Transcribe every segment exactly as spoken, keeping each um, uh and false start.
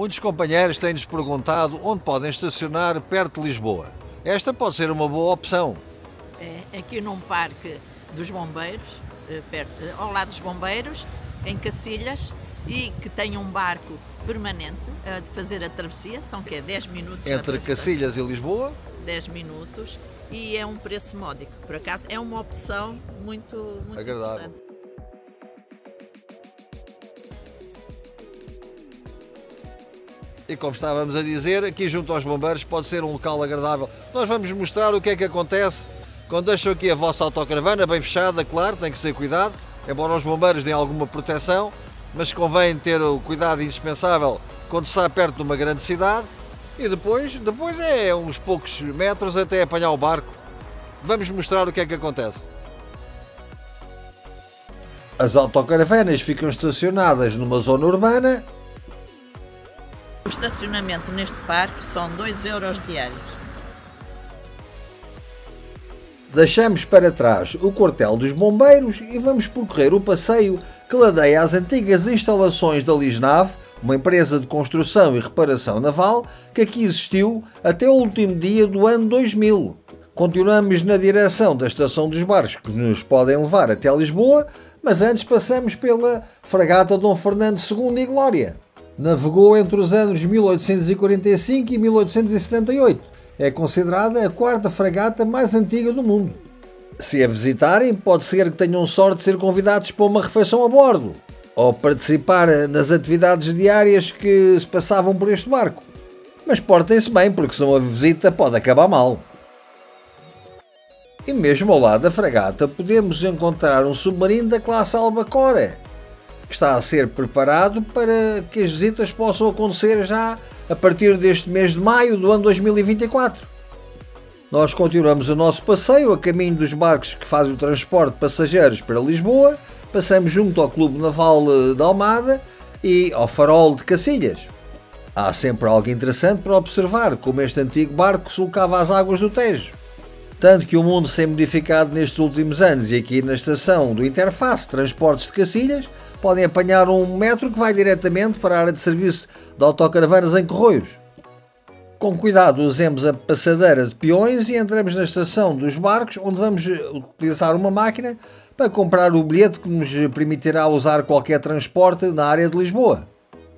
Muitos companheiros têm-nos perguntado onde podem estacionar perto de Lisboa. Esta pode ser uma boa opção. É aqui num parque dos bombeiros, perto, ao lado dos bombeiros, em Cacilhas, e que tem um barco permanente a fazer a travessia, são que é dez minutos. Entre Cacilhas e Lisboa? dez minutos, e é um preço módico. Por acaso é uma opção muito, muito agradável. Interessante. E como estávamos a dizer, aqui junto aos bombeiros pode ser um local agradável. Nós vamos mostrar o que é que acontece quando deixam aqui a vossa autocaravana bem fechada, claro, tem que ser cuidado, embora os bombeiros deem alguma proteção, mas convém ter o cuidado indispensável quando se está perto de uma grande cidade. E depois, depois é uns poucos metros até apanhar o barco. Vamos mostrar o que é que acontece. As autocaravanas ficam estacionadas numa zona urbana. O estacionamento neste parque são dois euros diários. Deixamos para trás o quartel dos bombeiros e vamos percorrer o passeio que ladeia às antigas instalações da Lisnave, uma empresa de construção e reparação naval que aqui existiu até o último dia do ano dois mil. Continuamos na direção da estação dos barcos que nos podem levar até Lisboa, mas antes passamos pela fragata Dom Fernando segundo e Glória. Navegou entre os anos mil oitocentos e quarenta e cinco e mil oitocentos e setenta e oito. É considerada a quarta fragata mais antiga do mundo. Se a visitarem, pode ser que tenham sorte de ser convidados para uma refeição a bordo, ou participar nas atividades diárias que se passavam por este barco. Mas portem-se bem, porque senão a visita pode acabar mal. E mesmo ao lado da fragata podemos encontrar um submarino da classe Albacora, que está a ser preparado para que as visitas possam acontecer já a partir deste mês de maio do ano dois mil e vinte e quatro. Nós continuamos o nosso passeio a caminho dos barcos que fazem o transporte de passageiros para Lisboa, passamos junto ao Clube Naval de Almada e ao Farol de Cacilhas. Há sempre algo interessante para observar, como este antigo barco sulcava as águas do Tejo. Tanto que o mundo se tem modificado nestes últimos anos e aqui na estação do Interface Transportes de Cacilhas podem apanhar um metro que vai diretamente para a área de serviço de autocaravanas em Corroios. Com cuidado usemos a passadeira de peões e entramos na estação dos barcos, onde vamos utilizar uma máquina para comprar o bilhete que nos permitirá usar qualquer transporte na área de Lisboa.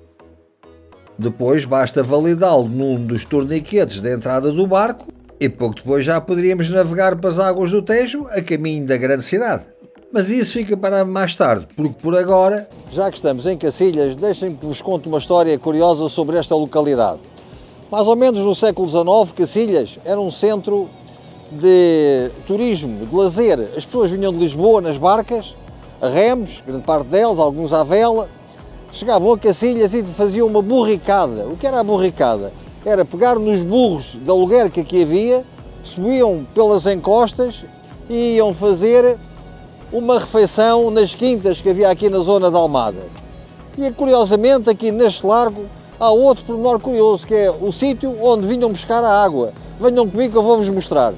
Depois basta validá-lo num dos torniquetes da entrada do barco e pouco depois já poderíamos navegar para as águas do Tejo a caminho da grande cidade. Mas isso fica para mais tarde, porque por agora, já que estamos em Cacilhas, deixem-me que vos conte uma história curiosa sobre esta localidade. Mais ou menos no século dezenove, Cacilhas era um centro de turismo, de lazer. As pessoas vinham de Lisboa nas barcas, a remos, grande parte delas, alguns à vela, chegavam a Cacilhas e faziam uma burricada. O que era a burricada? Era pegar nos burros de aluguer que aqui havia, subiam pelas encostas e iam fazer uma refeição nas quintas que havia aqui na zona de Almada. E curiosamente aqui neste largo há outro pormenor curioso, que é o sítio onde vinham buscar a água. Venham comigo que eu vou-vos mostrar.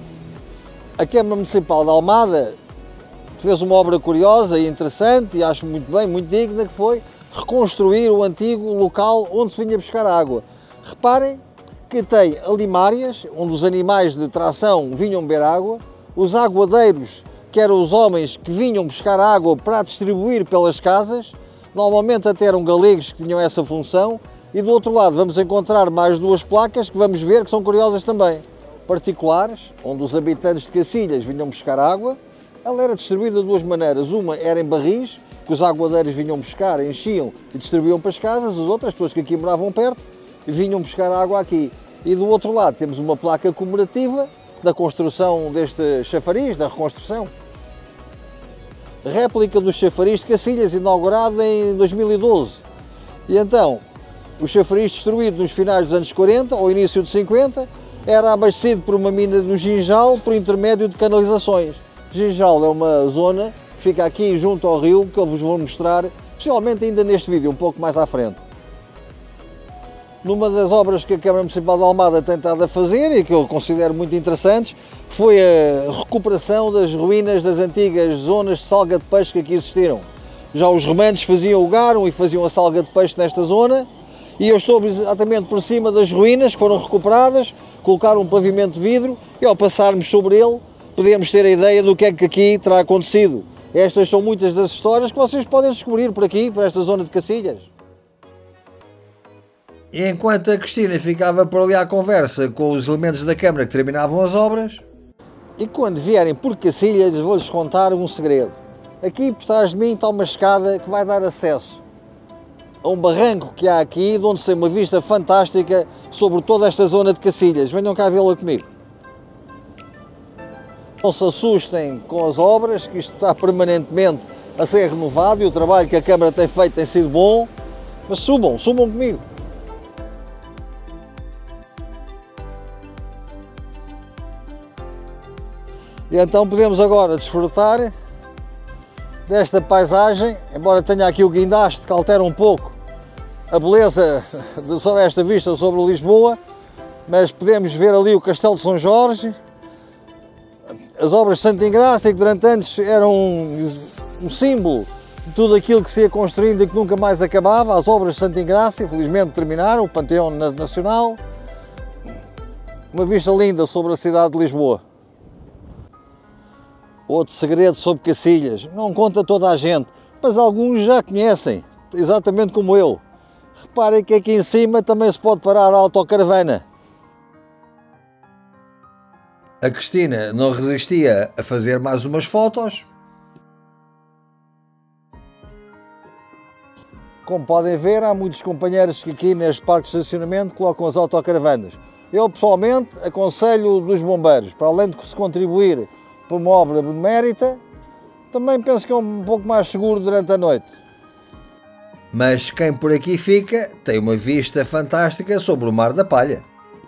A Câmara Municipal de Almada fez uma obra curiosa e interessante, e acho muito bem, muito digna, que foi reconstruir o antigo local onde se vinha buscar a água. Reparem que tem alimárias, onde os animais de tração vinham beber água, os aguadeiros, que eram os homens que vinham buscar água para distribuir pelas casas, normalmente até eram galegos que tinham essa função, e do outro lado vamos encontrar mais duas placas que vamos ver que são curiosas também. Particulares, onde os habitantes de Cacilhas vinham buscar água, ela era distribuída de duas maneiras. Uma era em barris, que os aguadeiros vinham buscar, enchiam e distribuíam para as casas, as outras pessoas que aqui moravam perto vinham buscar água aqui. E do outro lado temos uma placa comemorativa da construção deste chafariz, da reconstrução. Réplica do chafariz de Cacilhas, inaugurado em dois mil e doze. E então, o chafariz destruído nos finais dos anos quarenta, ou início de cinquenta, era abastecido por uma mina no Ginjal por intermédio de canalizações. Ginjal é uma zona que fica aqui junto ao rio, que eu vos vou mostrar, especialmente ainda neste vídeo, um pouco mais à frente. Numa das obras que a Câmara Municipal de Almada tem estado a fazer e que eu considero muito interessantes, foi a recuperação das ruínas das antigas zonas de salga de peixe que aqui existiram. Já os romanos faziam o garum e faziam a salga de peixe nesta zona, E eu estou exatamente por cima das ruínas que foram recuperadas, colocar um pavimento de vidro e ao passarmos sobre ele podemos ter a ideia do que é que aqui terá acontecido. Estas são muitas das histórias que vocês podem descobrir por aqui, por esta zona de Cacilhas. E enquanto a Cristina ficava por ali à conversa com os elementos da Câmara que terminavam as obras, e quando vierem por Cacilhas vou-lhes contar um segredo. Aqui por trás de mim está uma escada que vai dar acesso a um barranco que há aqui, de onde se tem uma vista fantástica sobre toda esta zona de Cacilhas. Venham cá vê-la comigo. Não se assustem com as obras, que isto está permanentemente a ser renovado e o trabalho que a Câmara tem feito tem sido bom, mas subam, subam comigo. E então podemos agora desfrutar desta paisagem, embora tenha aqui o guindaste que altera um pouco a beleza de só esta vista sobre Lisboa, mas podemos ver ali o Castelo de São Jorge, as obras de Santa Ingrácia, que durante anos eram um, um símbolo de tudo aquilo que se ia construindo e que nunca mais acabava. As obras de Santa Ingrácia, felizmente terminaram, o Panteão Nacional, uma vista linda sobre a cidade de Lisboa. Outro segredo sobre Cacilhas, não conta toda a gente, mas alguns já conhecem, exatamente como eu. Reparem que aqui em cima também se pode parar a autocaravana. A Cristina não resistia a fazer mais umas fotos. Como podem ver, há muitos companheiros que aqui neste parque de estacionamento colocam as autocaravanas. Eu pessoalmente aconselho dos bombeiros, para além de se contribuir por uma obra benemérita, também penso que é um pouco mais seguro durante a noite. Mas quem por aqui fica tem uma vista fantástica sobre o Mar da Palha.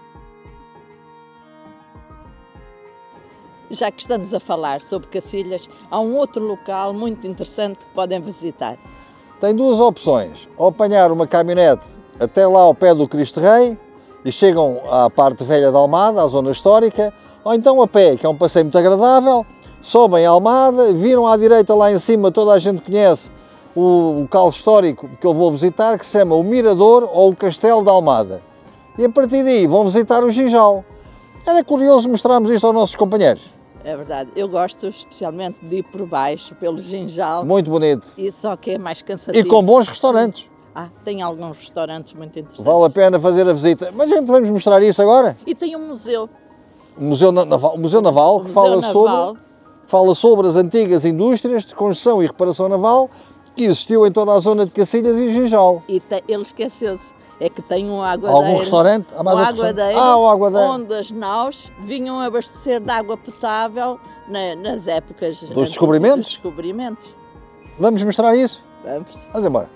Já que estamos a falar sobre Cacilhas, há um outro local muito interessante que podem visitar. Tem duas opções, ou apanhar uma caminhonete até lá ao pé do Cristo Rei e chegam à parte velha de Almada, à zona histórica, ou então a pé, que é um passeio muito agradável, sobem a Almada, viram à direita lá em cima, toda a gente conhece o local histórico que eu vou visitar, que se chama o Mirador ou o Castelo de Almada. E a partir daí vão visitar o Ginjal. Era curioso mostrarmos isto aos nossos companheiros. É verdade, eu gosto especialmente de ir por baixo, pelo Ginjal. Muito bonito. E só que é mais cansativo. E com bons restaurantes. Sim. Ah, tem alguns restaurantes muito interessantes. Vale a pena fazer a visita. Mas a gente vamos mostrar isso agora? E tem um museu. O Museu Naval, o Museu Naval, que fala sobre, fala sobre as antigas indústrias de construção e reparação naval que existiu em toda a zona de Cacilhas e Ginjal. E te, ele esqueceu-se, é que tem um aguadeiro. Algum restaurante? Há mais um um aguadeiro, ah, o aguadeiro. Onde as naus vinham abastecer de água potável na, nas épocas dos descobrimentos? dos descobrimentos. Vamos mostrar isso? Vamos. Vamos embora.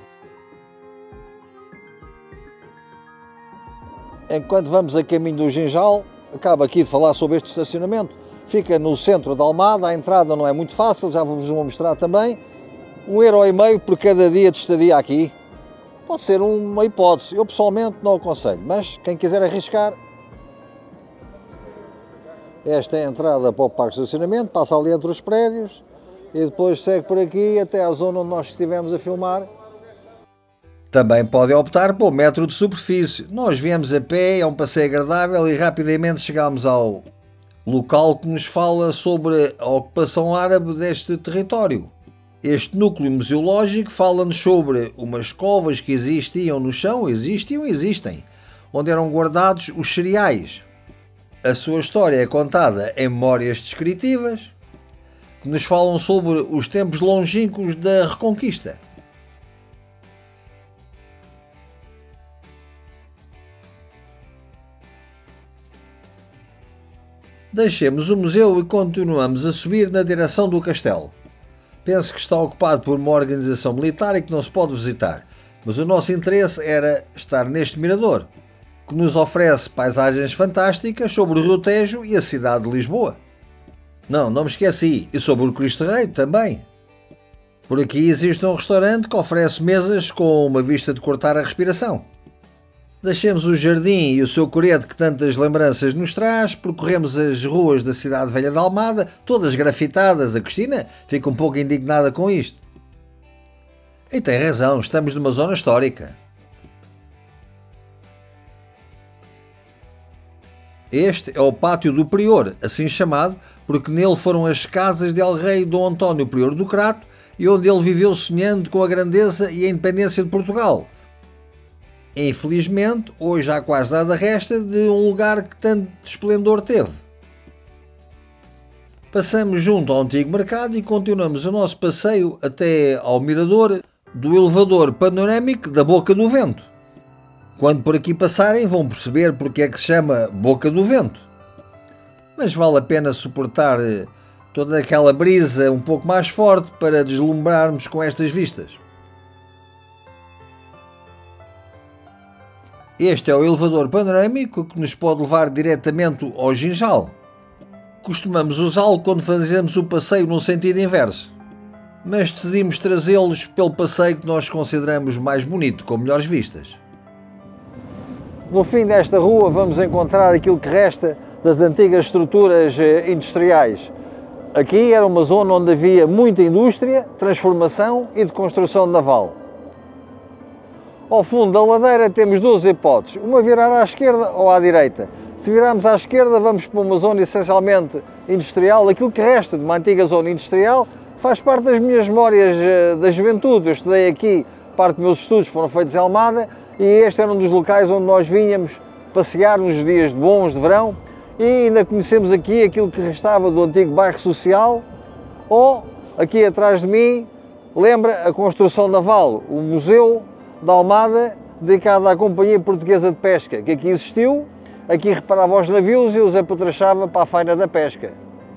Enquanto vamos a caminho do Ginjal, acabo aqui de falar sobre este estacionamento. Fica no centro de Almada, a entrada não é muito fácil, já vos vou mostrar também. Um euro e meio por cada dia de estadia aqui. Pode ser uma hipótese, eu pessoalmente não aconselho, mas quem quiser arriscar. Esta é a entrada para o parque de estacionamento, passa ali entre os prédios e depois segue por aqui até à zona onde nós estivemos a filmar. Também podem optar pelo metro de superfície. Nós viemos a pé, é um passeio agradável e rapidamente chegámos ao local que nos fala sobre a ocupação árabe deste território. Este núcleo museológico fala-nos sobre umas covas que existiam no chão, existiam e existem, onde eram guardados os cereais. A sua história é contada em memórias descritivas, que nos falam sobre os tempos longínquos da Reconquista. Deixemos o museu e continuamos a subir na direção do castelo. Penso que está ocupado por uma organização militar e que não se pode visitar, mas o nosso interesse era estar neste mirador, que nos oferece paisagens fantásticas sobre o Rio Tejo e a cidade de Lisboa. Não, não me esqueci, e sobre o Cristo Rei também. Por aqui existe um restaurante que oferece mesas com uma vista de cortar a respiração. Deixemos o jardim e o seu coreto que tantas lembranças nos traz, percorremos as ruas da cidade velha de Almada, todas grafitadas. A Cristina fica um pouco indignada com isto. E tem razão, estamos numa zona histórica. Este é o Pátio do Prior, assim chamado, porque nele foram as casas de El-Rei Dom António Prior do Crato e onde ele viveu sonhando com a grandeza e a independência de Portugal. Infelizmente, hoje já quase nada resta de um lugar que tanto esplendor teve. Passamos junto ao antigo mercado e continuamos o nosso passeio até ao mirador do elevador panorâmico da Boca do Vento. Quando por aqui passarem vão perceber porque é que se chama Boca do Vento. Mas vale a pena suportar toda aquela brisa um pouco mais forte para deslumbrarmos com estas vistas. Este é o elevador panorâmico que nos pode levar diretamente ao Ginjal. Costumamos usá-lo quando fazemos o passeio no sentido inverso, mas decidimos trazê-los pelo passeio que nós consideramos mais bonito, com melhores vistas. No fim desta rua vamos encontrar aquilo que resta das antigas estruturas industriais. Aqui era uma zona onde havia muita indústria, transformação e de construção naval. Ao fundo da ladeira temos duas hipóteses, uma virar à esquerda ou à direita. Se virarmos à esquerda vamos para uma zona essencialmente industrial. Aquilo que resta de uma antiga zona industrial faz parte das minhas memórias da juventude. Eu estudei aqui, parte dos meus estudos foram feitos em Almada e este era um dos locais onde nós vinhamos passear nos dias bons de verão e ainda conhecemos aqui aquilo que restava do antigo bairro social ou, aqui atrás de mim, lembra a construção naval, o Museu da Almada, dedicado à Companhia Portuguesa de Pesca, que aqui existiu, aqui reparava os navios e os apetrechava para a faina da pesca.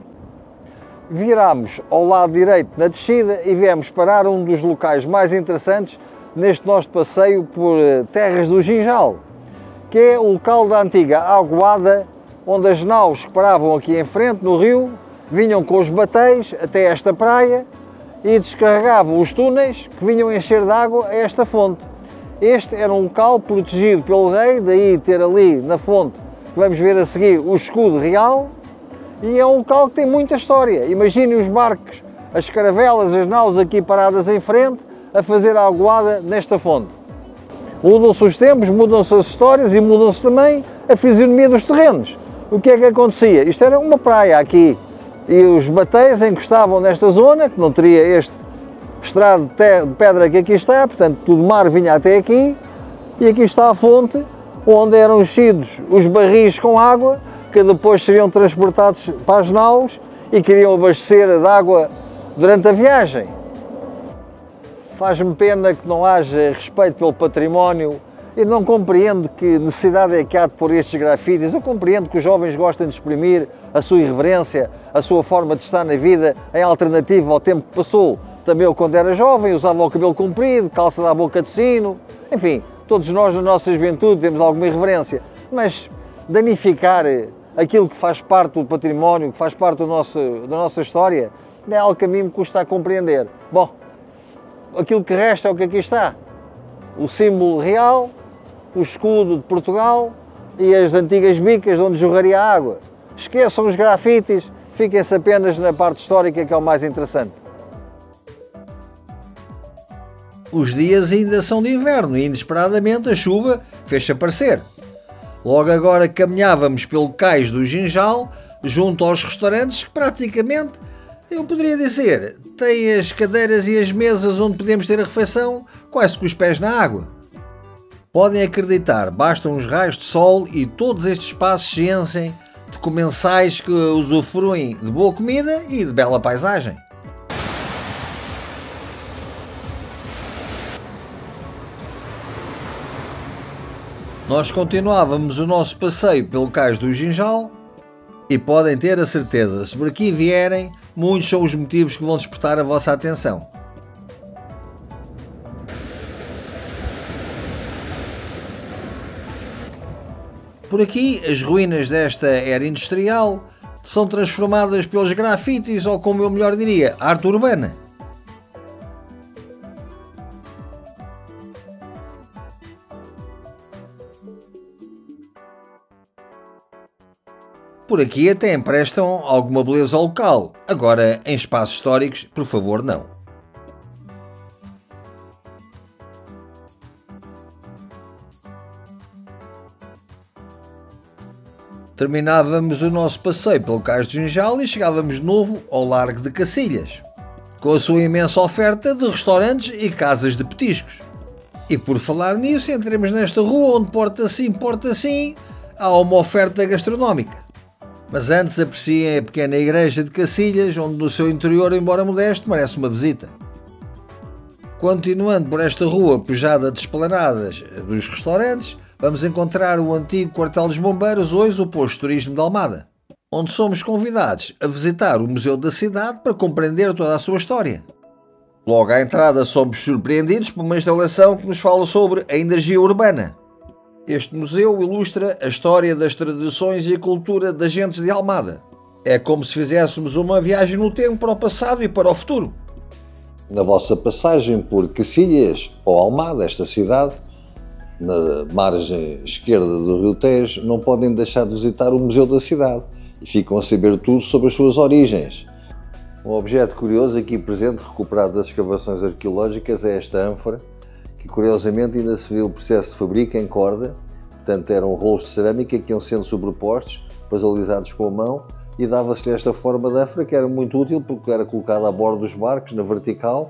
Virámos ao lado direito na descida e viemos parar um dos locais mais interessantes neste nosso passeio por terras do Ginjal, que é o local da antiga aguada, onde as naus que paravam aqui em frente no rio, vinham com os batéis até esta praia e descarregavam os túneis que vinham encher de água a esta fonte. Este era um local protegido pelo rei, daí ter ali na fonte, que vamos ver a seguir, o escudo real, e é um local que tem muita história. Imaginem os barcos, as caravelas, as naus aqui paradas em frente, a fazer a aguada nesta fonte. Mudam-se os tempos, mudam-se as histórias e mudam-se também a fisionomia dos terrenos. O que é que acontecia? Isto era uma praia aqui, e os batéis encostavam nesta zona, que não teria este estrado de pedra que aqui está, portanto, todo o mar vinha até aqui, e aqui está a fonte, onde eram enchidos os barris com água, que depois seriam transportados para as naus e queriam abastecer de água durante a viagem. Faz-me pena que não haja respeito pelo património e não compreendo que necessidade é que há de pôr estes grafites. Eu compreendo que os jovens gostam de exprimir a sua irreverência, a sua forma de estar na vida em alternativa ao tempo que passou. Também eu, quando era jovem, usava o cabelo comprido, calças à boca de sino, enfim, todos nós na nossa juventude temos alguma irreverência, mas danificar aquilo que faz parte do património, que faz parte do nosso, da nossa história, é algo que a mim me custa a compreender. Bom, aquilo que resta é o que aqui está, o símbolo real, o escudo de Portugal e as antigas bicas onde jorraria a água. Esqueçam os grafites, fiquem-se apenas na parte histórica, que é o mais interessante. Os dias ainda são de inverno e inesperadamente a chuva fez-se aparecer. Logo agora caminhávamos pelo cais do Ginjal, junto aos restaurantes que praticamente, eu poderia dizer, têm as cadeiras e as mesas onde podemos ter a refeição quase com os pés na água. Podem acreditar, bastam uns raios de sol e todos estes espaços se enchem de comensais que usufruem de boa comida e de bela paisagem. Nós continuávamos o nosso passeio pelo cais do Ginjal e podem ter a certeza, se por aqui vierem, muitos são os motivos que vão despertar a vossa atenção. Por aqui, as ruínas desta era industrial são transformadas pelos grafites ou, como eu melhor diria, arte urbana. Por aqui até emprestam alguma beleza ao local, agora em espaços históricos, por favor, não. Terminávamos o nosso passeio pelo Cais do Junjal e chegávamos de novo ao Largo de Cacilhas, com a sua imensa oferta de restaurantes e casas de petiscos. E por falar nisso, entremos nesta rua onde, porta assim, porta assim, há uma oferta gastronómica. Mas antes apreciem a pequena igreja de Cacilhas, onde no seu interior, embora modesto, merece uma visita. Continuando por esta rua pujada de esplanadas dos restaurantes, vamos encontrar o antigo quartel dos bombeiros, hoje o posto de turismo de Almada, onde somos convidados a visitar o Museu da Cidade para compreender toda a sua história. Logo à entrada somos surpreendidos por uma instalação que nos fala sobre a energia urbana. Este museu ilustra a história das tradições e a cultura das gentes de Almada. É como se fizéssemos uma viagem no tempo para o passado e para o futuro. Na vossa passagem por Cacilhas ou Almada, esta cidade, na margem esquerda do Rio Tejo, não podem deixar de visitar o Museu da Cidade e ficam a saber tudo sobre as suas origens. Um objeto curioso aqui presente, recuperado das escavações arqueológicas, é esta ânfora, que curiosamente ainda se vê o processo de fabrico em corda. Portanto, eram rolos de cerâmica que iam sendo sobrepostos, depois alisados com a mão, e dava-se-lhe esta forma de ânfora, que era muito útil porque era colocada a bordo dos barcos, na vertical,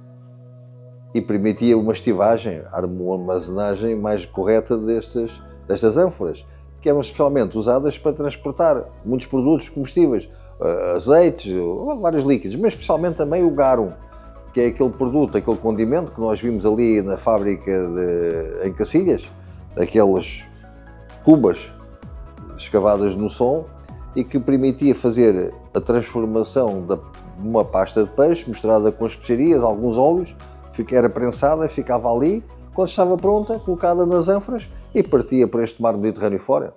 e permitia uma estivagem, a armazenagem mais correta destas, destas ânforas, que eram especialmente usadas para transportar muitos produtos combustíveis, azeites, vários líquidos, mas especialmente também o garum, que é aquele produto, aquele condimento que nós vimos ali na fábrica de, em Cacilhas, aquelas cubas escavadas no solo, e que permitia fazer a transformação de uma pasta de peixe misturada com especiarias, alguns óleos, era prensada, ficava ali, quando estava pronta, colocada nas ânforas e partia para este mar Mediterrâneo fora.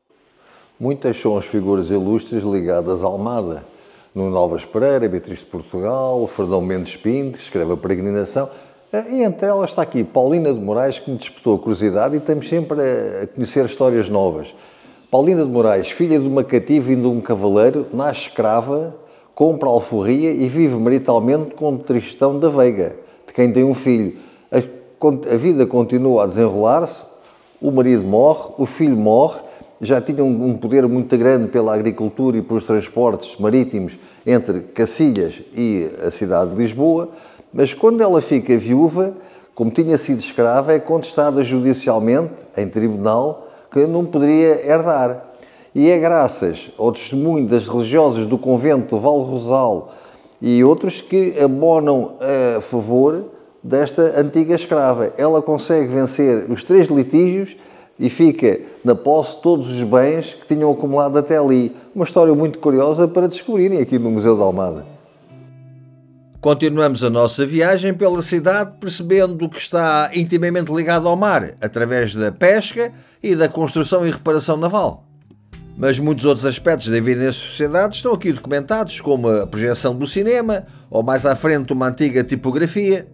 Muitas são as figuras ilustres ligadas à Almada. Nuno Álvares Pereira, Beatriz de Portugal, Fernão Mendes Pinto, que escreve a Peregrinação, e entre elas está aqui Paulina de Moraes, que me despertou a curiosidade e estamos sempre a conhecer histórias novas. Paulina de Moraes, filha de uma cativa e de um cavaleiro, nasce escrava, compra alforria e vive maritalmente com Tristão da Veiga, de quem tem um filho. A, a vida continua a desenrolar-se, o marido morre, o filho morre, já tinha um, um poder muito grande pela agricultura e pelos transportes marítimos entre Cacilhas e a cidade de Lisboa, mas quando ela fica viúva, como tinha sido escrava, é contestada judicialmente, em tribunal, que não poderia herdar. E é graças ao testemunho das religiosas do convento de Val Rosal e outros que abonam a favor desta antiga escrava. Ela consegue vencer os três litígios e fica na posse de todos os bens que tinham acumulado até ali. Uma história muito curiosa para descobrirem aqui no Museu de Almada. Continuamos a nossa viagem pela cidade, percebendo que está intimamente ligado ao mar, através da pesca e da construção e reparação naval. Mas muitos outros aspectos da vida da sociedade estão aqui documentados, como a projeção do cinema, ou mais à frente uma antiga tipografia,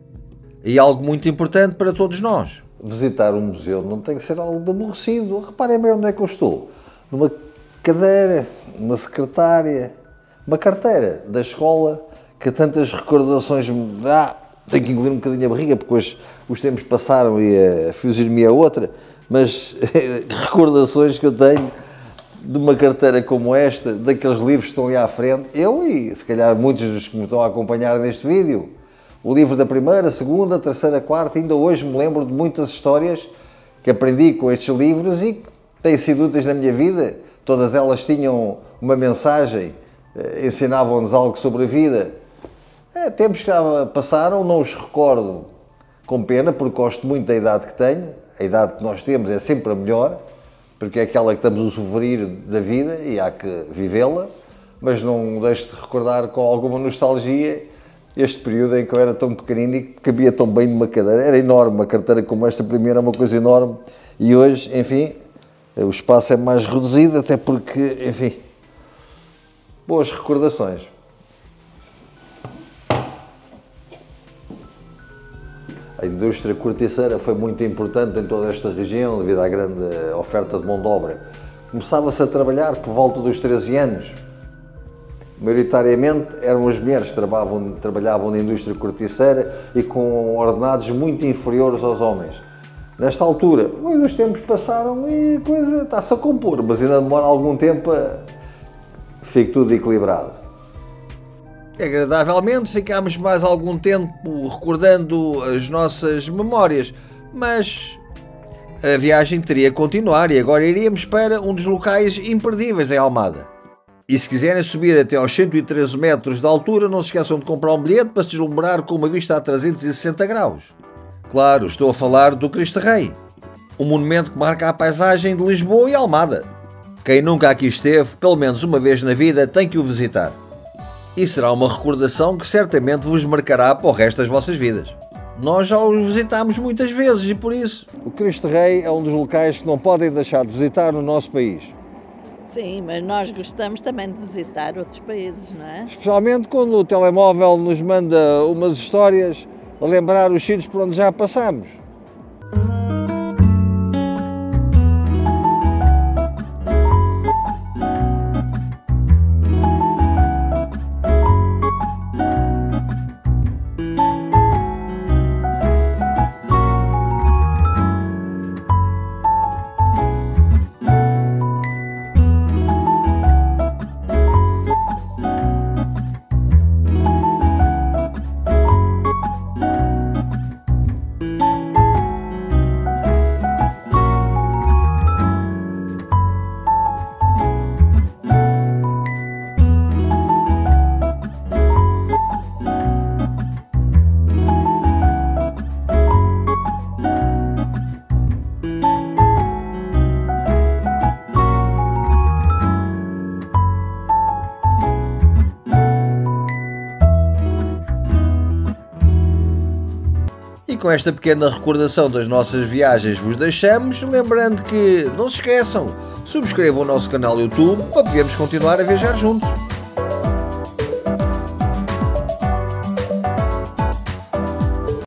e algo muito importante para todos nós. Visitar um museu não tem que ser algo de aborrecido. Reparem bem onde é que eu estou. Numa cadeira, uma secretária, uma carteira da escola, que tantas recordações me dá. Tenho que engolir um bocadinho a barriga, porque hoje os tempos passaram e a fugir-me a outra, mas recordações que eu tenho de uma carteira como esta, daqueles livros que estão ali à frente, eu e se calhar muitos dos que me estão a acompanhar neste vídeo, o livro da primeira, segunda, terceira, quarta, ainda hoje me lembro de muitas histórias que aprendi com estes livros e que têm sido úteis na minha vida. Todas elas tinham uma mensagem, ensinavam-nos algo sobre a vida. É, tempos que já passaram, não os recordo com pena, porque gosto muito da idade que tenho. A idade que nós temos é sempre a melhor, porque é aquela que estamos a sofrer da vida e há que vivê-la, mas não deixo de recordar com alguma nostalgia este período em que eu era tão pequenino e que cabia tão bem numa cadeira. Era enorme, uma carteira como esta primeira é uma coisa enorme, e hoje, enfim, o espaço é mais reduzido, até porque, enfim, boas recordações. A indústria corticeira foi muito importante em toda esta região devido à grande oferta de mão de obra. Começava-se a trabalhar por volta dos treze anos. Maioritariamente eram as mulheres que trabalhavam, trabalhavam na indústria corticeira e com ordenados muito inferiores aos homens. Nesta altura, os tempos passaram e a coisa está-se a compor, mas ainda demora algum tempo a fique tudo equilibrado. Agradavelmente ficámos mais algum tempo recordando as nossas memórias, mas a viagem teria que continuar e agora iríamos para um dos locais imperdíveis em Almada. E se quiserem subir até aos cento e treze metros de altura, não se esqueçam de comprar um bilhete para se deslumbrar com uma vista a trezentos e sessenta graus. Claro, estou a falar do Cristo Rei, um monumento que marca a paisagem de Lisboa e Almada. Quem nunca aqui esteve, pelo menos uma vez na vida, tem que o visitar. E será uma recordação que certamente vos marcará para o resto das vossas vidas. Nós já os visitámos muitas vezes e por isso o Cristo Rei é um dos locais que não podem deixar de visitar no nosso país. Sim, mas nós gostamos também de visitar outros países, não é? Especialmente quando o telemóvel nos manda umas histórias a lembrar os sítios por onde já passamos. Com esta pequena recordação das nossas viagens vos deixamos, lembrando que, não se esqueçam, subscrevam o nosso canal YouTube para podermos continuar a viajar juntos.